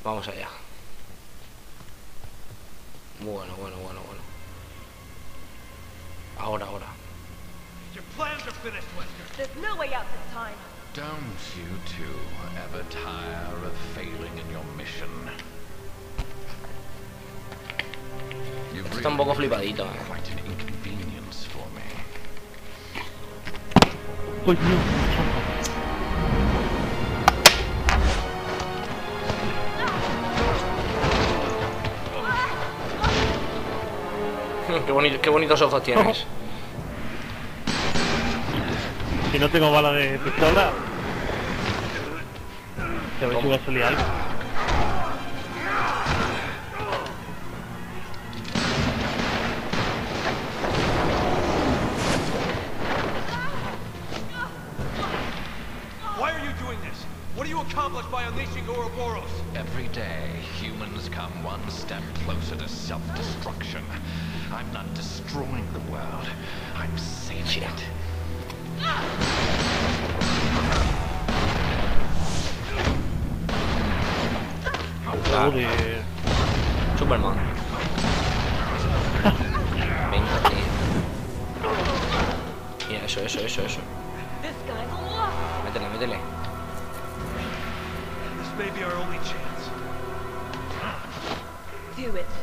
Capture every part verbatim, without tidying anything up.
Vamos allá. Bueno, bueno, bueno, bueno. Ahora, ahora. Don't you two ever tire of failing in your mission? Esto está un poco flipadito, eh. Quite an inconvenience for me. Pues no. Qué bonito, qué bonitos ojos tienes. Si no tengo bala de pistola, te voy a subir a salir algo. Why are you doing this? What do you accomplish by unleashing Ouroboros? Every day, humans come one step closer to self-destruction. I'm not destroying the world. I'm saving it. Joder. Superman. Venga, tío. Mira, eso, eso, eso, eso. Métele, métele. This may be our only chance. Do it.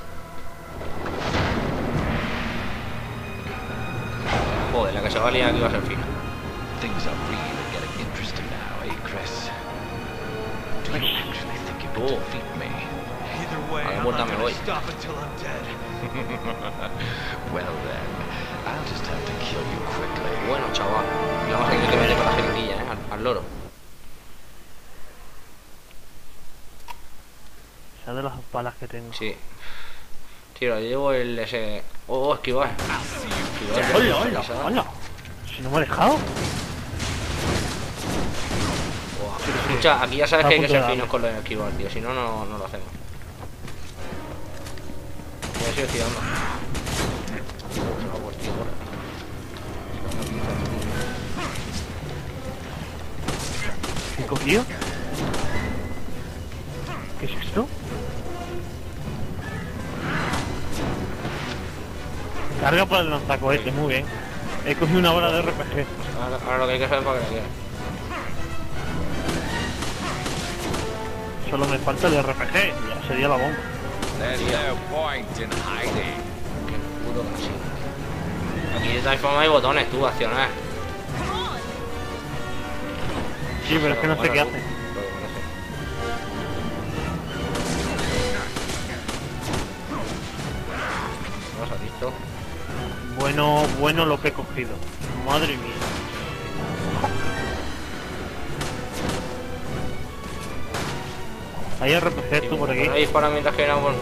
Joder, la que se va a liar aquí va a ser fina. Things are really getting interesting now, eh, Chris? Do you actually think you can Oh. defeat me? Either way, A la I'm muerta not me gonna voy. stop until I'm dead. Well then, I'll just have to kill you quickly. Bueno, chaval. Y vamos a tener que meter con la jeringuilla, eh. Al, al loro. Esa de las balas que tengo. Sí. Tío, yo llevo el ese. Oh, esquivar. Esquivar. ¡Hola, hola, hola! Si no me ha dejado. Buah. Escucha, aquí ya sabes que hay que ser finos con lo de esquivar, tío. Si no, no, no lo hacemos. Voy a seguir esquivando. Se va por ti, por aquí. ¿Qué he cogido? ¿Qué es esto? Carga para el lanzacohete, muy bien. He cogido una bola de R P G. Ahora, ahora lo que hay que hacer es para que la quieras. Solo me falta el R P G, ya sería la bomba. There's no point in hiding. Qué puto casi. Aquí de todas formas hay botones, tú, accionar. Sí, pero es que no sé qué hace. ¿No has visto? Bueno, bueno lo que he cogido. Madre mía. Hay R P G tú por aquí. Ahí dispara mientras que éramos.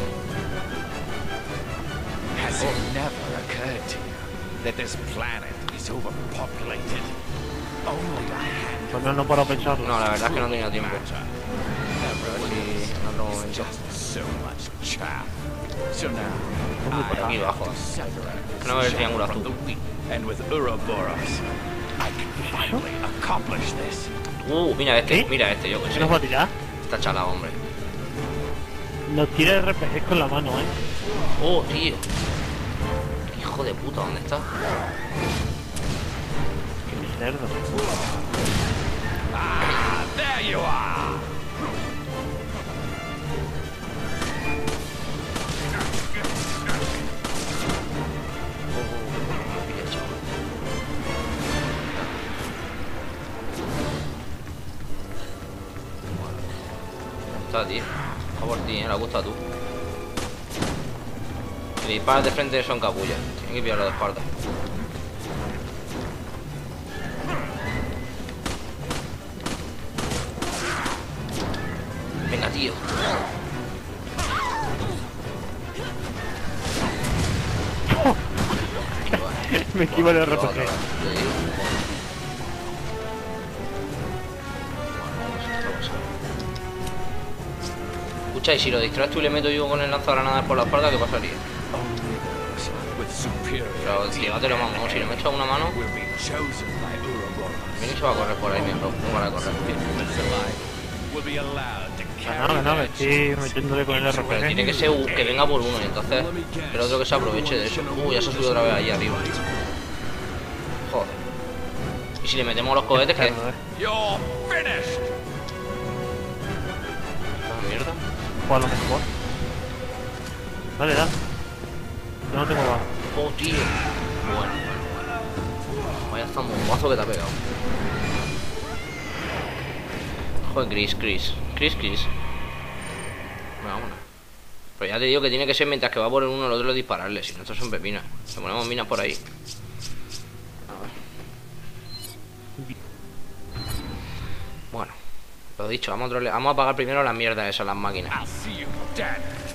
Has it never occurred to you that this planet is overpopulated? Only a handful Pues no, no para pensarlo. No, la verdad es que no tenía tiempo. matter. A ver si en otro momento. Just so much chaff. So now, Uy, por aquí abajo. No veo el triángulo from azul. the wheat, and with Ouroboros, I can finally accomplish this. Uh, mira este, ¿Eh? mira este, yo que ¿Qué sé. nos va a tirar? Está chalado, hombre. Nos tira R P G con la mano, eh. Oh, tío. Hijo de puta, ¿dónde está? Qué cerdo. Ah, there you are. Está, tío. A por ti, eh. La gusta tú. Si disparas de frente son capullas. Tienen que pillarlo de espalda. Venga, tío. Me esquivo el R P G. Escucha, y si lo distraes tú y le meto yo con el lanzagranadas por la espalda, ¿qué pasaría? Pero llévatelo, vamos, si le me echo una mano, We're being chosen by Ouroboros. viene y se va a correr por ahí, miembro. No para correr. Humans alive will be allowed to Que carry no, que no, que their estoy metiéndole con el into Pero tiene R P G. que ser u- que venga por uno y entonces el otro que se aproveche de eso. Uy, ya se ha subido otra vez ahí arriba. Joder. ¿Y si le metemos los cohetes qué? Claro, eh. You're finished. Esta mierda. O a lo mejor. Dale, dale. Yo no tengo balas. Oh, tío. Bueno. Vaya zambombazo que te ha pegado. Joder, Chris, Chris. Chris, Chris. Vámonos. Pero ya te digo que tiene que ser mientras que va por el uno el otro dispararle. Si no, estos son pepinas. Le ponemos minas por ahí. A ver. Bueno. Lo dicho, vamos a, trole- vamos a apagar primero las mierdas esas, las máquinas. I'll see you dead.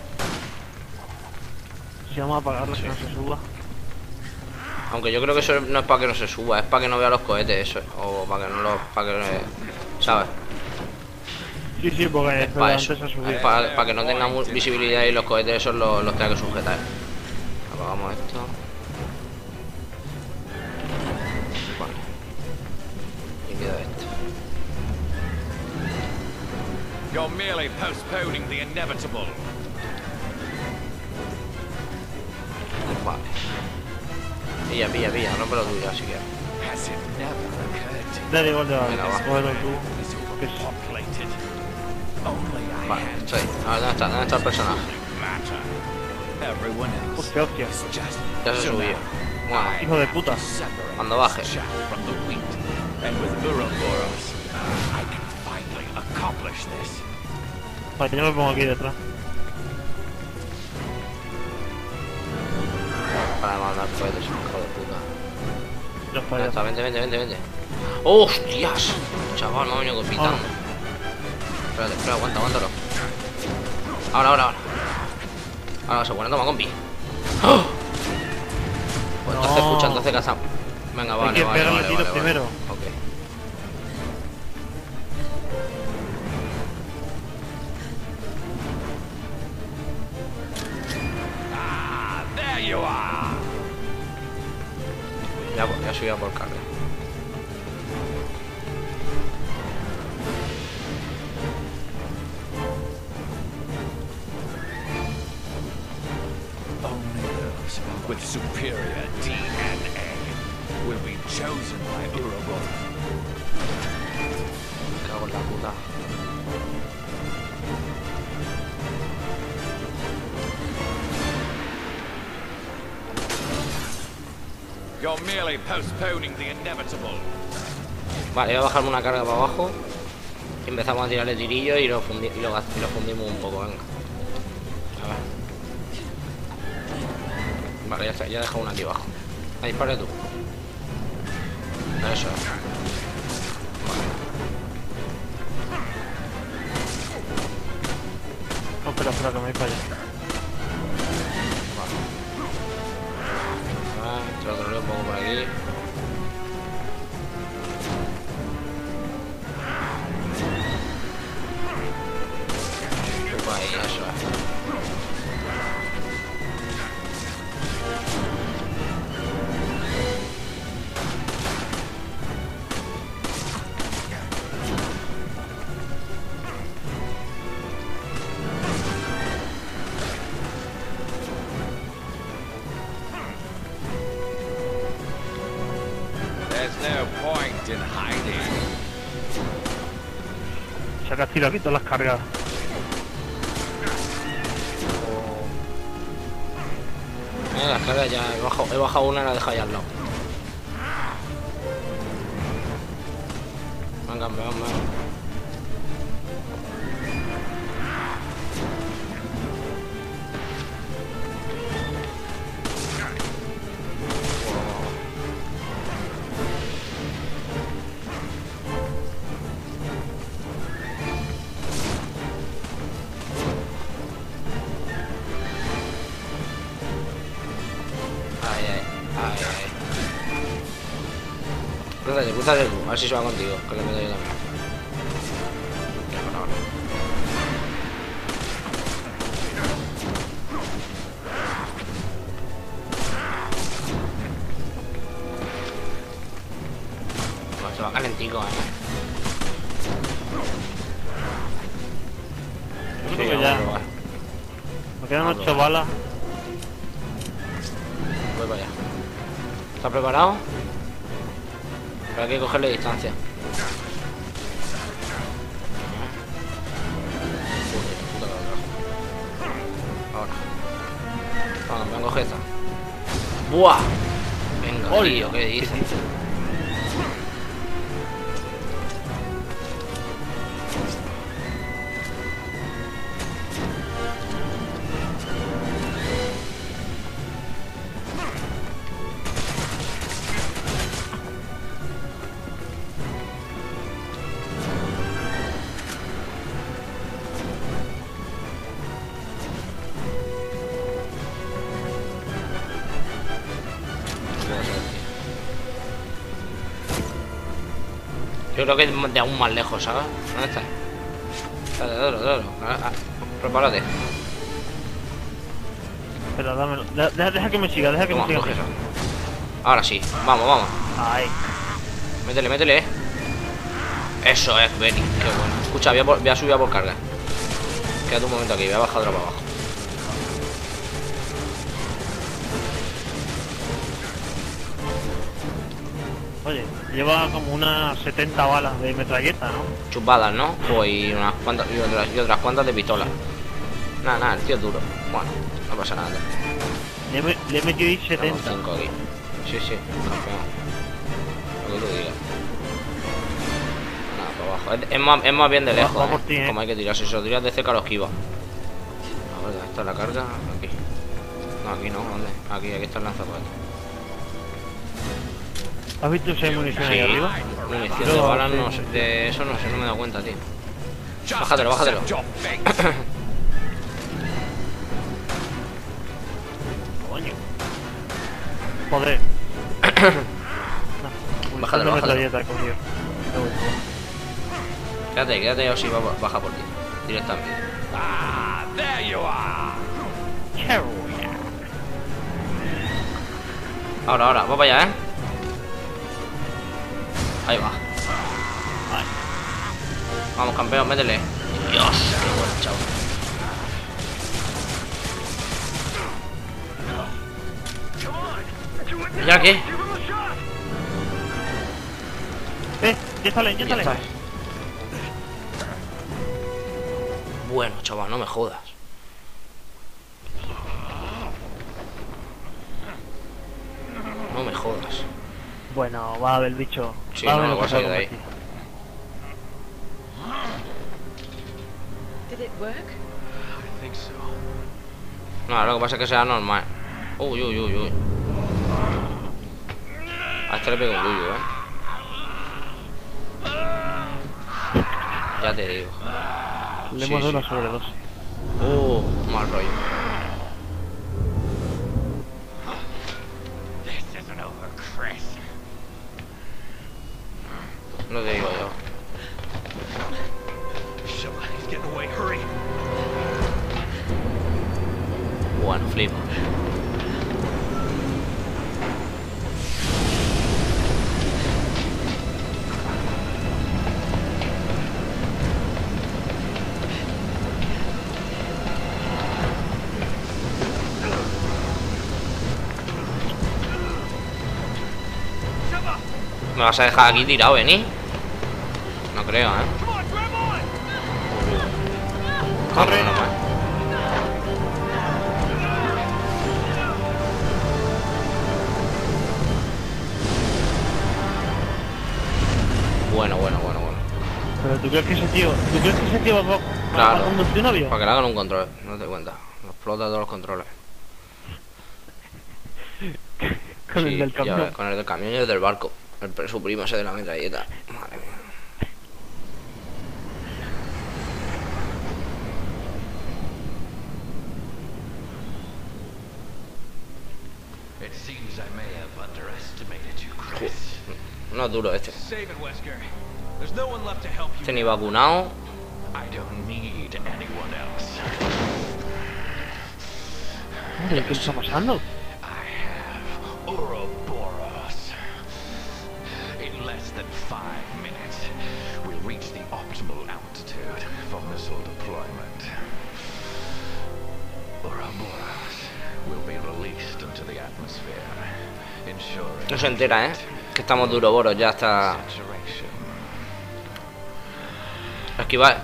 Si vamos a apagarlo, si no se suba. Aunque yo creo que eso no es para que no se suba, es para que no vea los cohetes eso. O para que no los... para que... ¿sabes? Sí, sí, porque Es para antes eso. se subió. Es para, para que no tenga mu- visibilidad y los cohetes esos los, los tenga que sujetar. Apagamos esto. Vale. Y queda esto. You're merely postponing the inevitable. Vale. Pilla, pilla, pilla, rómpelo tú ya si quieres. Has it never occurred to you Dale igual de Venga, va. balas. Cógelo tú. is Que es- overpopulated? Only I Vale, had estoy. A ver, ¿dónde está? ¿Dónde está el personaje? matter. Everyone else Hostia, hostia. is just Ya se subió. Bueno, Hijo de puta. separate cuando baje. chaff from the wheat. And with Uroboros, I can finally accomplish this. Vale, yo me pongo aquí detrás. para mandar cohetes, hijo de puta. Ya está, Ya ya está, está. vente, vente, vente, vente. ¡Hostias! Chaval, me ha venido pitando. Espérate, espera, aguanta, aguántalo. Ahora, ahora, ahora. Ahora se pone, toma, compi. ¡Oh! Pues entonces, No. escucha, entonces cazamos. Venga, Hay vale, que vale, pegarle vale, tiros vale, vale. primero. Ok. Ah, there you are. Ya, ya subí a por carga. Only those with superior D N A will be chosen by Uroboros. Me cago en la puta. You're merely postponing the inevitable. Vale, voy a bajarme una carga para abajo. Y empezamos a tirarle tirillos y lo, fundi y lo, gas- y lo fundimos un poco, venga. A ver. Vale, ya está, ya he dejado una aquí abajo. Ahí, dispara tú. Eso. No, espera, espera, que me voy para allá. Vale, te lo troleo un poco por aquí. Opa, ahí, eso es. There's no point in hiding. Saca tiro aquí todas las cargas. Mira, las cargas ya he bajado, he bajado una y la he dejado ahí al lado. Venga, venga, venga. Ay, ay, ay, ay. Crúzate, crúzate tú, a ver si se va contigo, que le meto yo también. Ya, por ahora. Pues se va calentico, eh. Me quedan Ah, ocho bueno. balas. Voy para allá. ¿Está preparado? Pero hay que cogerle distancia. Joder, puta cabrón. Ahora. Vamos, me coge esta. ¡Buah! Venga, Hola. tío, ¿qué dices? Yo creo que es de aún más lejos, ¿sabes? ¿Dónde está? Dale, dale, dale. Ah, ah, prepárate. Espera, dámelo. De- Deja, deja que me siga, deja que Toma, me siga. coge eso. Ahora sí. Vamos, vamos. Ahí. Métele, métele. Eso es, Benny. Qué bueno. Escucha, voy a, por- voy a subir a por carga. Quédate un momento aquí, voy a bajar otra para abajo. Oye, lleva como unas setenta balas de metralleta, ¿no? Chupadas, ¿no? Pues y unas cuantas y otras, y otras cuantas de pistola. Nada, nada, el tío es duro. Bueno, no pasa nada. Le, he me- le he metido ahí Tenemos setenta. cinco aquí. Sí, sí, campeón. Lo que tú digas. Nada, para abajo. Es, es más, es más bien de Va- lejos, va ¿eh? por ti, ¿eh? Como hay que tirarse. Si lo tiras de cerca lo esquiva. A ver, ¿dónde está la carga? Aquí. No, aquí no, ¿dónde? Aquí, aquí está el lanzacohetes. ¿Has visto si hay munición ahí Sí. arriba? Munición de No, balas, sí, no sí, sé. sí. De eso no sé, no me he dado cuenta, tío. Just Bájatelo, bájatelo. accept your fate. Coño. Joder. Bájatelo, Una bájatelo. metralleta he cogido. Qué bueno. Quédate, quédate o si va, baja por ti. Directamente. Ah, there you are. Ahora, ahora, va para allá, ¿eh? Ahí va. Ay. Vamos, campeón, métele. Dios, qué bueno, chaval. ¿Ya qué? Eh, ya salen, ya Ya salen. está. Bueno, chaval, no me jodas. No me jodas. Bueno, va a haber el bicho. Sí, va a no, haber no lo vas que a se ir de ahí. convertir. Did it work? I think so. No, lo que pasa es que sea normal. Uy, uy, uy, uy. A este le pego un yuyu, eh. Ya te digo. Le Sí, hemos dado sí. una sobredosis. Uh, mal rollo. This isn't over, Chris. No te digo yo. Shit, he's getting away. Hurry. Bueno, flipo. ¿Me vas a dejar aquí tirado, Benny? No creo, ¿eh? Come on, grab on. Corre. No, más. Bueno, bueno, bueno, bueno. Pero tú crees que ese tío, ¿tú crees que ese tío va, va, Claro. va a conducir un avión? Para que le hagan un control, no te cuenta. Lo explota todos los controles. Con Sí, el del ya camión. ves, con el del camión y el del barco. El, su primo ese de la metralleta. Madre mía. It seems I may have underestimated you, Chris. No es duro este. Save it, Wesker. There's no one left to help you. Este ni vacunado. I don't need anyone else. Madre, ¿qué está pasando? I have Ouroboros. In less than five minutes, we'll reach the optimal altitude for missile deployment. Ouroboros will be released into the atmosphere, ensuring No se entera, ¿eh? Que estamos de Ouroboros ya hasta... saturation. Esquivar.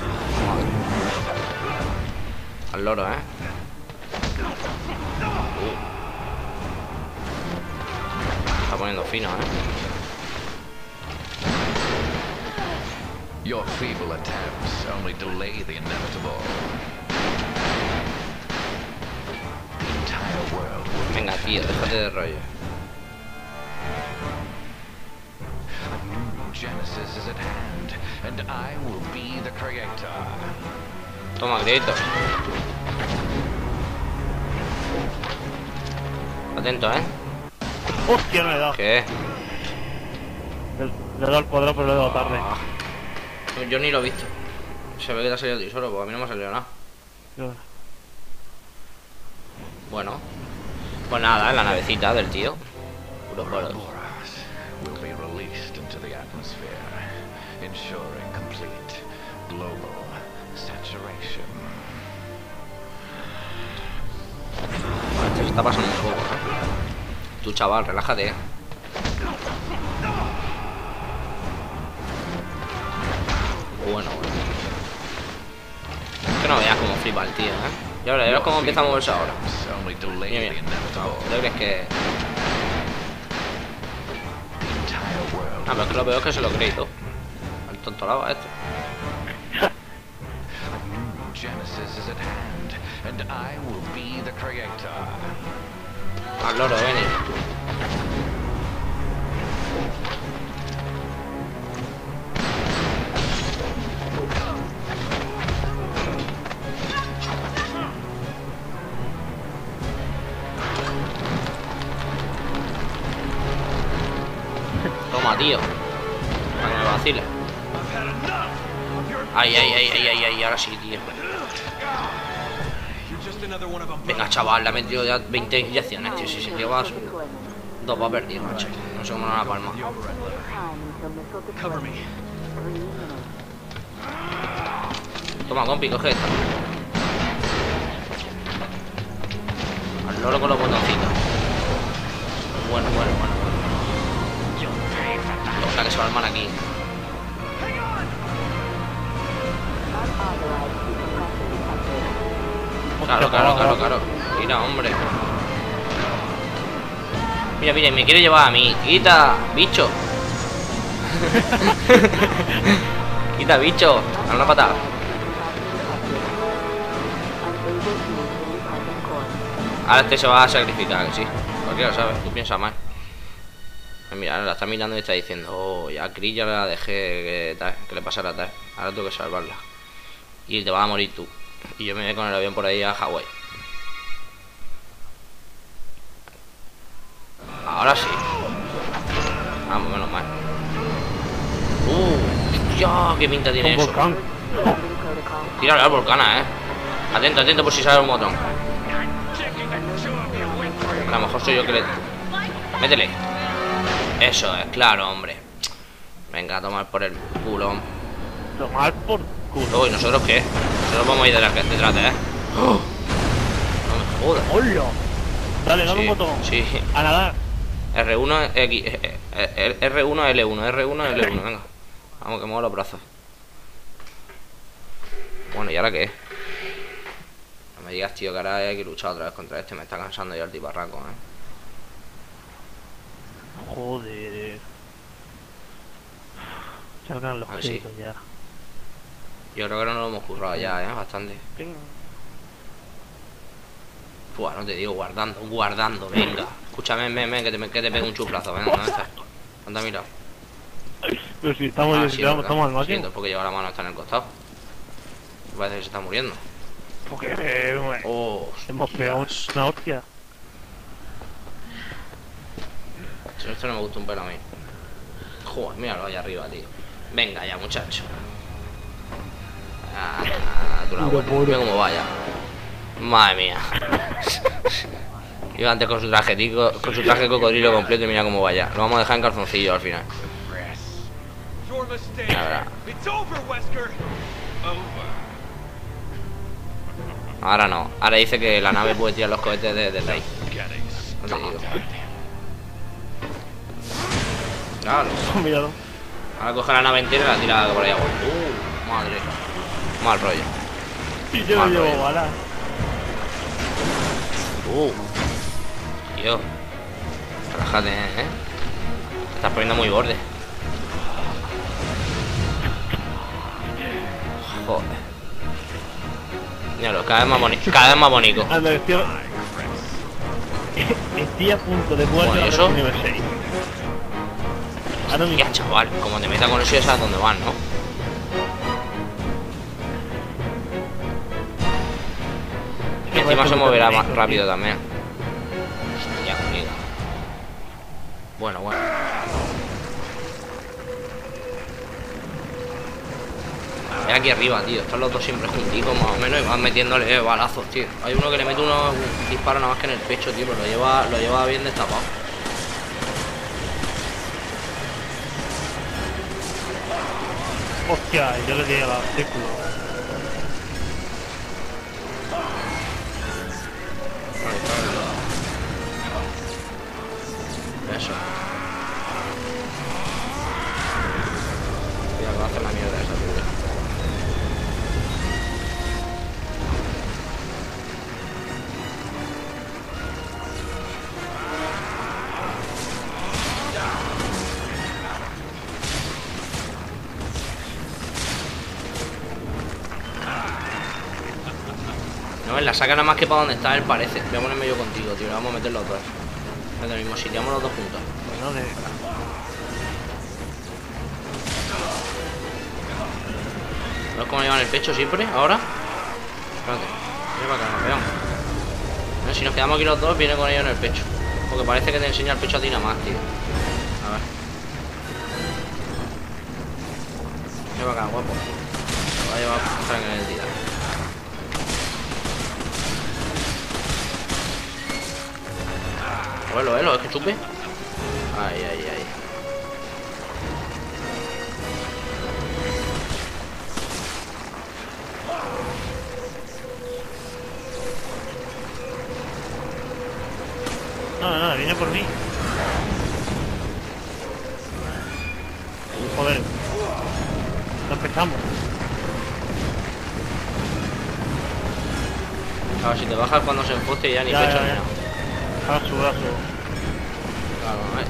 Al loro, ¿eh? Uh. Está poniendo fino, ¿eh? Your feeble attempts only delay the inevitable. The entire world will Venga, tío, déjate de rollo. A new Genesis is at hand, and I will be the creator. Toma, grito. Atento, ¿eh? ¡Hostia, no le he dado! ¿Qué? Le, le he dado el cuadrado, pero le he dado tarde. Ah. Yo ni lo he visto. Se ve que te ha salido a ti solo, porque a mí no me ha salido nada. Yo- Bueno. Pues nada, en la navecita del tío. Ouroboros. Ouroboros will be released into the atmosphere, ensuring complete global saturation. Este se está pasando un poco, ¿eh? Tú, chaval, relájate. Bueno, bueno. Es que no veas cómo flipa el tío, ¿eh? Y ahora, verás cómo empieza a moverse ahora. Only delay Mira, the mira. inevitable. ¿Tú crees que...? The entire world Ah, pero es que lo peor es que se lo cree y todo. El tontolado a esto. A new Genesis is at hand, and I will be the creator. Al loro, Benny. Toma, tío. Para que me vacile. Ay, ay, ay, ay, ay, ay, ahora sí, tío. You're just another one of them. Venga, chaval, le ha metido ya veinte inyecciones, tío. Si se lleva dos va perdido, macho. No sé cómo no la palma. Cover me. Toma, compi, coge esta. Al loro con los botoncitos. Bueno, bueno, bueno, bueno. Ojalá que se va a armar aquí. Claro, claro, claro, claro. Mira, hombre. Mira, mira, me quiere llevar a mí. Quita, bicho. Quita, bicho. A una patada. Ahora este se va a sacrificar, que sí. Cualquiera lo sabe, tú piensas mal. Mira, la está mirando y está diciendo: oh, ya a Chris ya la dejé que, tal, que le pasara tal. Ahora tengo que salvarla. Y te vas a morir tú. Y yo me voy con el avión por ahí a Hawái. Ahora sí. Vamos, menos mal. Uh, ya, qué pinta tiene Un eso. volcán. Tírale al volcán, eh. Atento, atento por si sale un botón. A lo mejor soy yo que le... Métele. Eso es, claro, hombre. Venga, a tomar por el culo. Tomar por culo. Uy, ¿nosotros qué? Nosotros vamos a ir detrás, detrás de, ¿eh? ¡Oh! No me jodas. ¡Hola! Dale, dale Sí, un botón. sí. A nadar. R uno, X, eh, eh, R uno, L uno, R uno, L uno, venga. Vamos, que muevo los brazos. Bueno, ¿y ahora qué? No me digas, tío, que ahora hay que luchar otra vez contra este. Me está cansando ya el tiparraco, ¿eh? Joder. Salgan los A ver, sí. gritos ya. Yo creo que no lo hemos currado ya, ¿eh? Bastante. Buah, no te digo, guardando, guardando, venga. Escúchame, ven, ven, que te, que te pegue un chuplazo, venga, ¿dónde estás? ¿Dónde has mirado? Pero si estamos, Ah, si sí, estamos, ¿verdad? estamos al Lo máximo. siento, porque lleva la mano hasta en el costado. Parece que se está muriendo. Porque eh, Oh, hemos pegado una hostia. esto no me gusta un pelo a mí. Joder, míralo allá arriba, tío. Venga ya, muchacho. Ah, tú la Puro, buena. puro. Mira cómo vaya. Madre mía. Iba antes con su traje tico, con su traje cocodrilo completo y mira cómo vaya. Lo vamos a dejar en calzoncillo al final. Your mistake. Ya verá. It's over, Wesker. Over. Ahora no. Ahora dice que la nave puede tirar los cohetes desde de ahí. Getting No te digo. started. Claro. Míralo. Ahora coge la nave entera y la tira por ahí abajo. Uh, madre. Mal rollo. Y yo no Mal rollo. llevo balas. Uh. Tío. Relájate, eh. Te estás poniendo muy borde. Joder. Míralo, cada vez más bonito. Cada vez más bonito. Anda, estoy... estoy a punto de jugar Bueno, a ¿y eso? nivel seis. Ahora mismo. Ya, chaval, como te metas con eso ya sabes dónde van, ¿no? Y encima se moverá más rápido también. Hostia, amigo. Bueno, bueno. Ve aquí arriba, tío. Están los dos siempre junticos más o menos y van metiéndole balazos, tío. Hay uno que le mete unos disparos nada más que en el pecho, tío, pero lo lleva, lo lleva bien destapado. Hostia, yo le di al círculo. Eso. Cuidado, que va a hacer la mierda esa, tío. No, él la saca nada más que para donde está él, parece. Voy a ponerme yo contigo, tío. Vamos a meter los dos. En el mismo sitio, vamos los dos juntos. Bueno, de... ¿Ves cómo llevan el pecho siempre? ¿Ahora? Espérate. Mira para acá, campeón. No, si nos quedamos aquí los dos, viene con ellos en el pecho. Porque parece que te enseña el pecho a ti nada más, tío. A ver. Mira para acá, guapo. Lo va a llevar para que le tira. Velo, velo, es que chupe. Ay, ay, ay. No, no, viene por mí. Joder. No empezamos. Claro, si te bajas cuando se enfoste ya ni Ya, pecho ya, ni ya. nada. Brazo, brazo. Claro, a ver.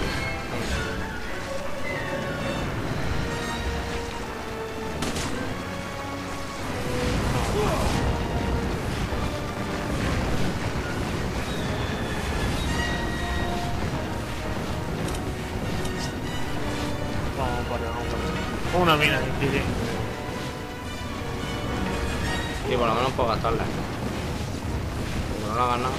Vamos para allá, vamos para allá. Una mina, sí, sí. Y por lo menos puedo gastarla. Como no la hagas nada.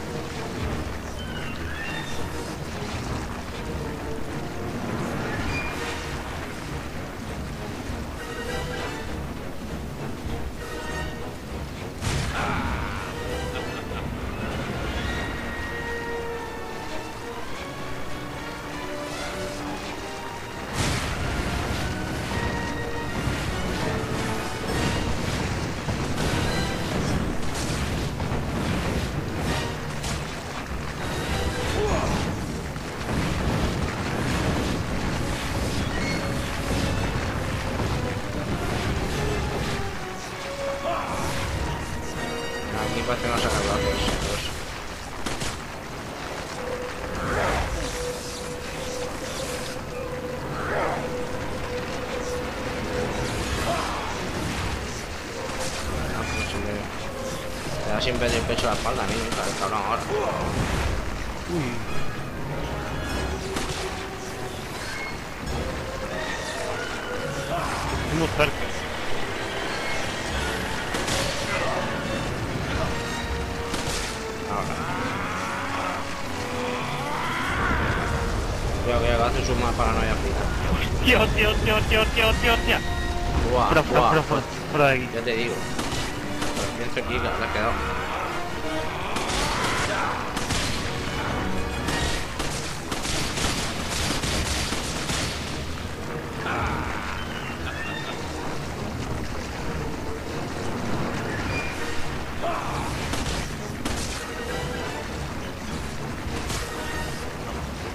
Aquí parece que no saca brazos. Te da siempre el pecho a la espalda, a mí nunca, el cabrón ahora. Uy. Muy cerca. Ahora. Cuidado, cuidado, que hacen sus más paranoia frita. Tío, tío, tío, tío, tío, tío, tío. Buah, Fuera, fuera, buah, fuera, fuera, fuera de aquí. ya te digo. Bien cerquita, le has quedado.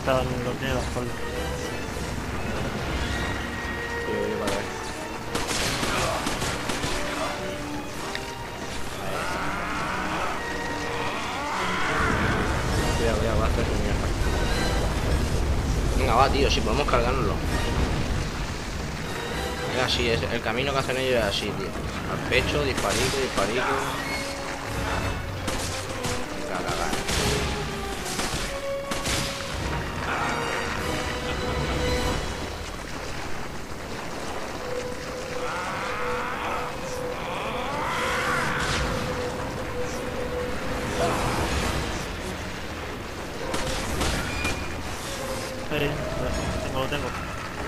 está, lo tiene la espalda. Yo, yo para ver. Cuidado, cuidado, va a hacer su mierda. Venga, va, tío, si podemos cargárnoslo. Es así, es el camino que hacen ellos es así, tío. Al pecho, disparico, disparico. Venga, cagar. Sí, tengo, lo tengo.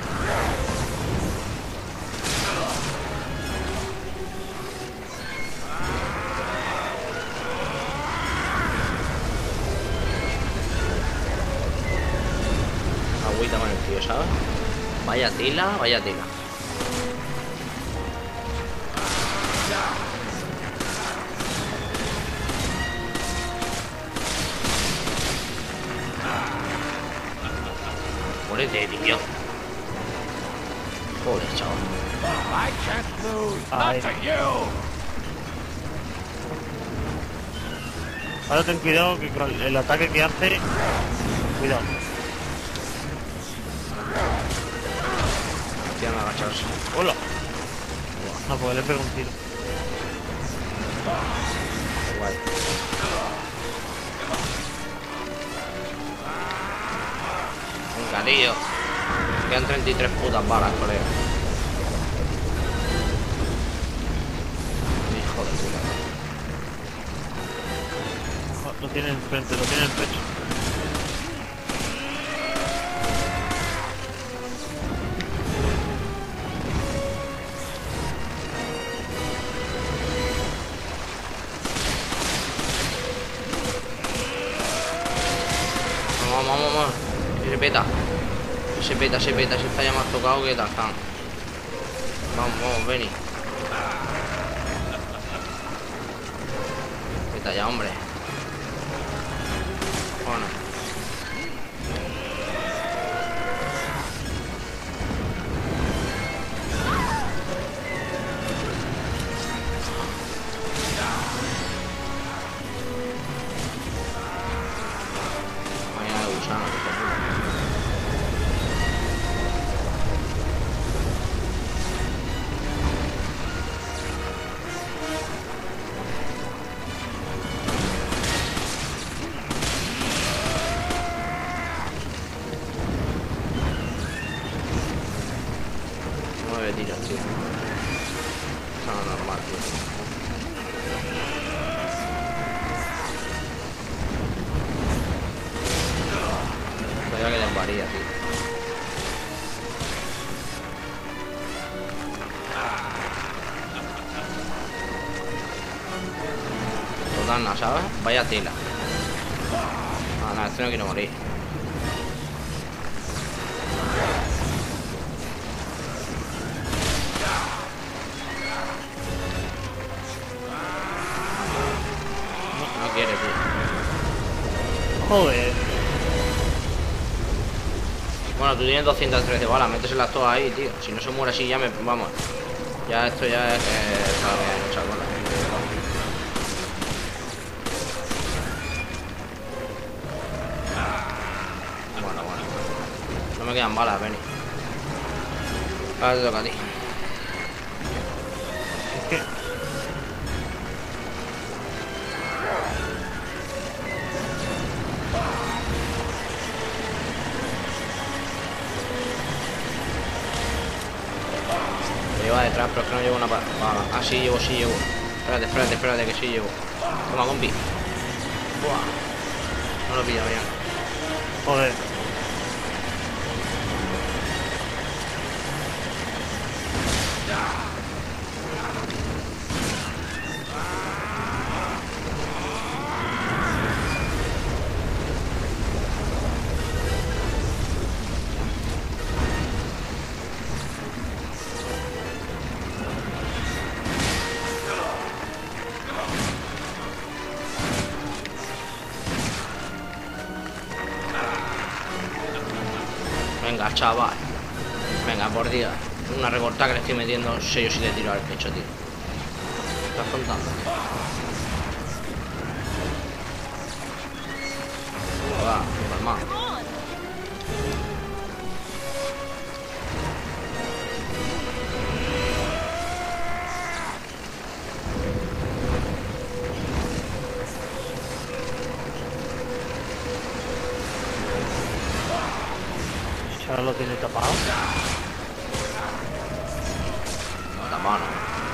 Agüita con el tío, ¿sabes? Vaya tela, vaya tela. Muérete, tío. Joder, chaval. I can't lose. Ay. Not to you. Ahora ten cuidado que con el ataque que hace. Cuidado. Tiene que agacharse. Hola. No, porque le pego un tiro. Guay. Venga, tío. Quedan treinta y tres putas balas, colega. Hijo de puta. No, lo tiene enfrente, lo tiene en el pecho. Vamos, vamos, vamos. Se peta. Se peta, se peta. Se está ya más tocado que Tarzán. Vamos, vamos, vení. Peta ya, hombre. Bueno. Mañana de gusano, hijo de puta. Nueve tiros, tío. Eso no es normal, tío. Todavía quedan varias, tío. Total, no, ¿sabes? Vaya tela. Ah, no, este no quiero morir. No quiere, tío. Joder. Bueno, tú tienes doscientas trece balas, méteselas todas ahí, tío. Si no se muere así, ya me... Vamos. Ya esto ya es... Eh, sabe, muchas balas. Bueno, bueno. No me quedan balas, Benny. Ahora te toca a ti. Es que. Me lleva detrás, pero es que no llevo una bala. Ah, sí llevo, sí llevo. Espérate, espérate, espérate, que sí llevo. Toma, compi. Buah. No lo pilla bien. Joder. chaval. Venga, por Dios. Una recortada que le estoy metiendo seis o siete tiros al pecho, tío. ¿Estás contando? Va, calma. Ahora lo tiene tapado. No, la mano.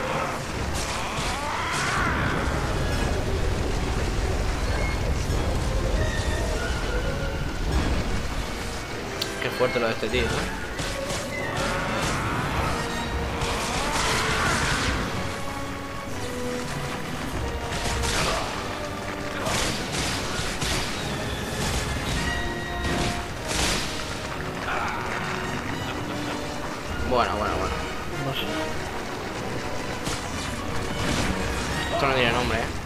Qué fuerte lo de este tío, ¿eh? Bueno, bueno, bueno. No sé. Esto no tiene nombre, ¿eh?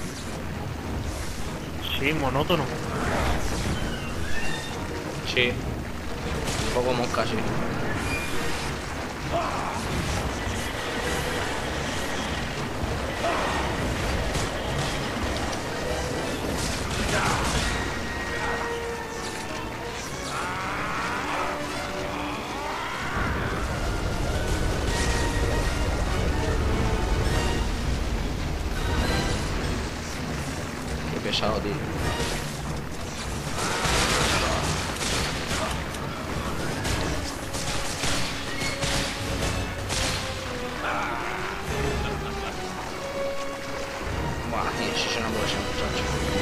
Sí, monótono. Sí. Un poco mosca, sí. Qué pesado, tío. Buah, tío, si eso no puede ser, muchacho.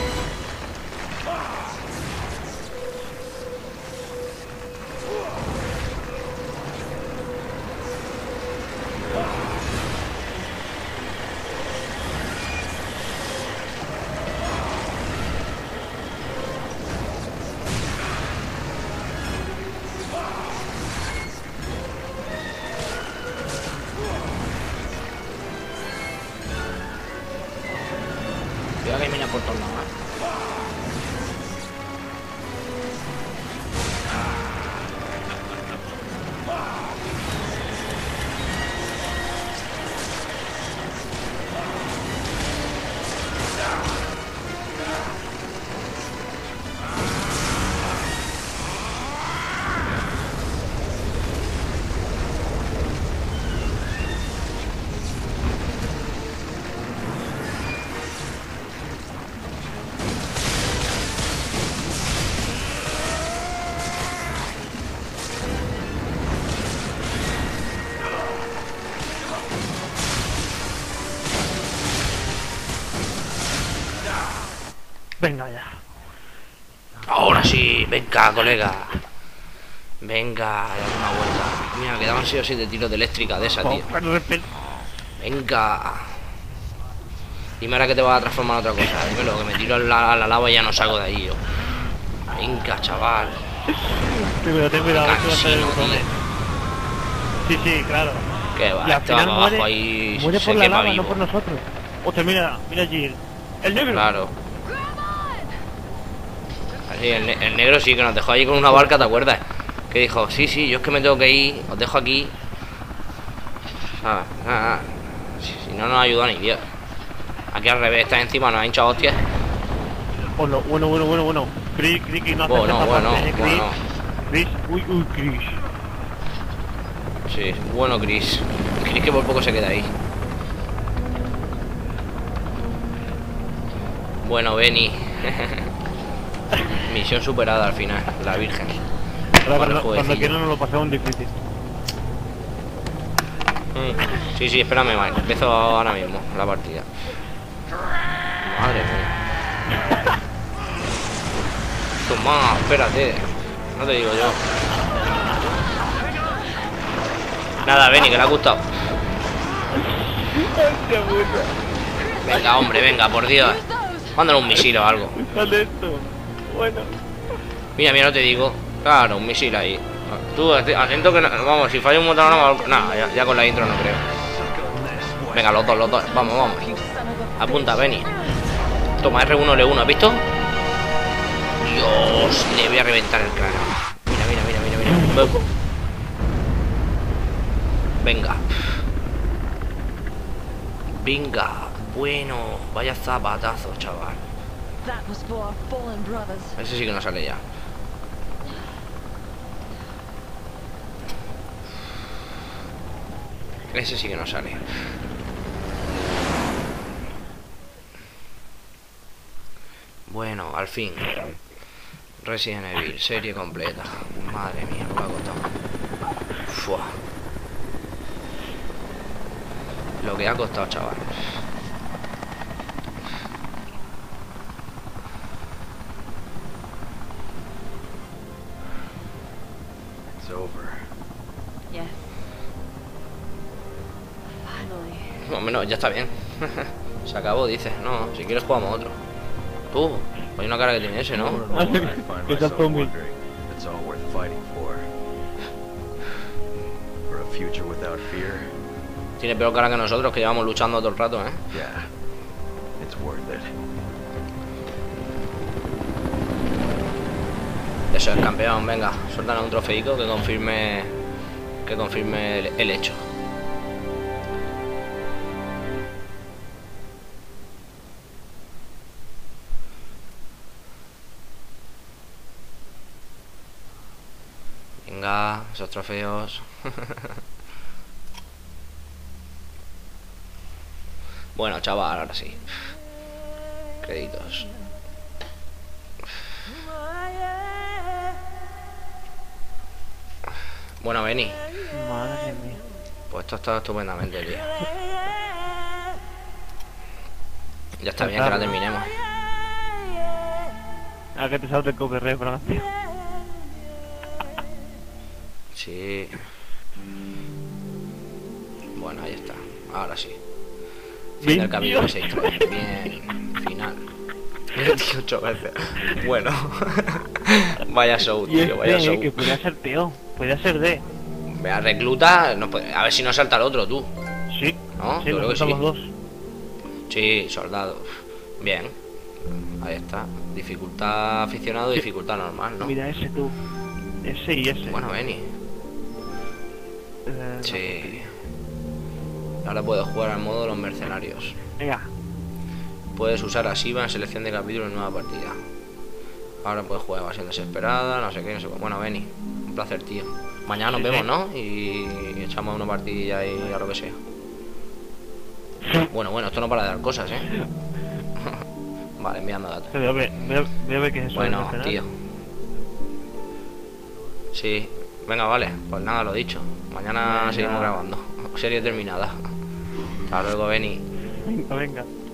Cuidado que mina por todos lados, ¿eh? Venga ya. Ahora sí, venga, colega. Venga, dale una vuelta. Mira, quedaban seis o siete tiros de eléctrica de esa, tío. Con respeto. Venga. Dime ahora que te vas a transformar en otra cosa. Dímelo, que me tiro a la, a la lava y ya no salgo de ahí yo. Venga, chaval. Ten cuidado, ten cuidado. a ver si va a salir Cansino, el botón. tío. Sí, sí, claro. Que va, Y al este va final para muere, abajo ahí. muere Se por la quema lava, vivo. no por nosotros. Hostia, mira, mira allí. El negro. Claro. Así, el, ne el negro sí que nos dejó ahí con una barca, ¿te acuerdas? Que dijo, sí, sí, yo es que me tengo que ir, os dejo aquí. Ah, ah, ah. Si, si no nos ayuda ni Dios. Aquí al revés, está encima, nos ha hinchado hostias. Bueno, bueno, bueno, bueno, bueno. Chris, Chris, que no hace Bueno, esta bueno, parte, ¿eh, Chris? bueno. Chris, uy, uy, Chris. Sí, bueno, Chris. Chris que por poco se queda ahí. Bueno, Benny. Misión superada al final, la virgen. Ahora Vale, cuando, jueguecillo. cuando quieran nos lo pasamos difícil. Mm. Sí, sí, espérame, Mike. Empiezo ahora mismo la partida. Madre mía. Toma, espérate. No te digo yo. Nada, Benny, que le ha gustado. Venga, hombre, venga, por Dios. Mándale un misil o algo. Sale esto. Bueno. Mira, mira, no te digo. Claro, un misil ahí. Tú, atento que no, vamos, si falla un motor no, no ya, ya con la intro no creo. Venga, los dos, los dos. Vamos, vamos. Apunta, Benny. Toma, R uno L uno, ¿has visto? Dios, le voy a reventar el cráneo. Mira, mira, mira, mira, mira. Venga. Venga. Bueno, vaya zapatazo, chaval. That was for our fallen brothers. Ese sí que no sale ya. Ese sí que no sale. Bueno, al fin. Resident Evil, serie completa. Madre mía, lo que ha costado. Fua. Lo que ha costado, chaval. It's over. Yes. Finally. No, menos, ya está bien. Se acabó, dices. No, si quieres jugamos otro. Tú, hay una cara que tiene ese, ¿no? ¿Qué tal, zombie? It's all worth fighting for. For a future without fear. Tiene peor cara que nosotros, que llevamos luchando todo el rato, ¿eh? Yeah. It's worth it. Eso es, campeón, venga, suéltanos un trofeico que confirme. Que confirme el, el hecho. Venga, esos trofeos. Bueno, chaval, ahora sí. Créditos. Bueno, Benny. Madre mía. Pues esto está estupendamente, tío. Ya está bien que la terminemos. Ah, que te salte el copyright para la canción. Sí. Bueno, ahí está. Ahora sí. Fin del capítulo seis. Bien. Final. dieciocho veces. Bueno. Vaya show, Y tío. Vaya este, show. que podría ser peor. Podría ser D. Vea, recluta. No puede- A ver si no salta el otro, tú. Sí. ¿No? Sí, Yo creo que son sí. los dos. Sí, soldado. Bien. Ahí está. Dificultad aficionado, dificultad normal, ¿no? Mira ese tú. Ese y ese. Bueno, Benny. Eh, Sí. Ahora puedes jugar al modo de los mercenarios. Venga. Puedes usar a Shiva en selección de capítulos en nueva partida. Ahora puedes jugar evasión desesperada, no sé qué, no sé qué. Bueno, Benny, un placer, tío. Mañana nos Sí, vemos, sí. ¿no? Y echamos una partidilla y a lo que sea. Bueno, bueno, esto no para de dar cosas, ¿eh? Vale, enviando datos. Voy a ver, voy a, voy a ver qué es eso. Bueno, del mercenario. tío. Sí, venga, vale. Pues nada, lo dicho. Mañana Venga. seguimos grabando. Serie terminada. Hasta luego, Benny. Venga, venga.